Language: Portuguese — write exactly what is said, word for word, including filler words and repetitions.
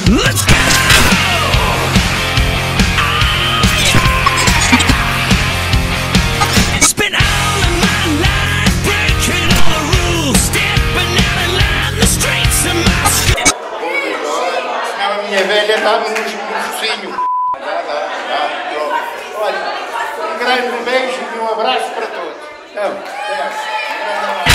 Let's go! Spent all of my life breaking all the rules, stepping out of line, the streets of my school. Senão a minha velha dá-me no focinho. Dá, dá, dá. Olha, um grande beijo e um abraço para todos. Então, é.